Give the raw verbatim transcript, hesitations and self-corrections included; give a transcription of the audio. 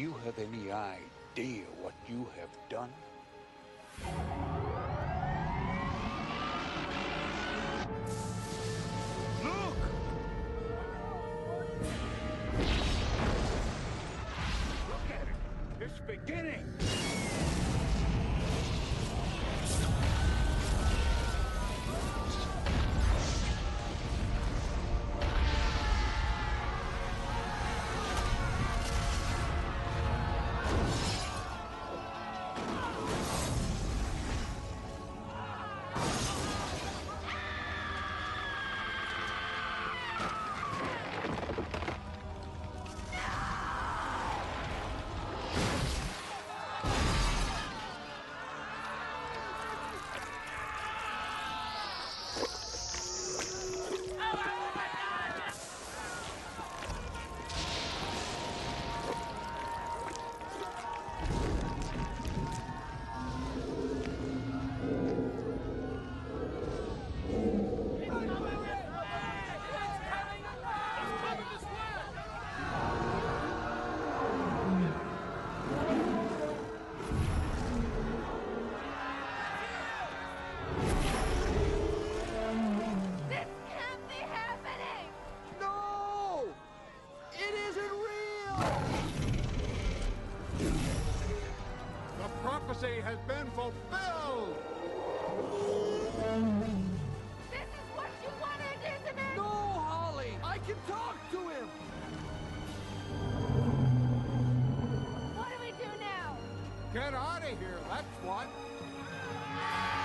you have any idea what you have done? Look! Look at it! It's beginning! Has been fulfilled! This is what you wanted, isn't it? No, Holly! I can talk to him! What do we do now? Get out of here, that's what!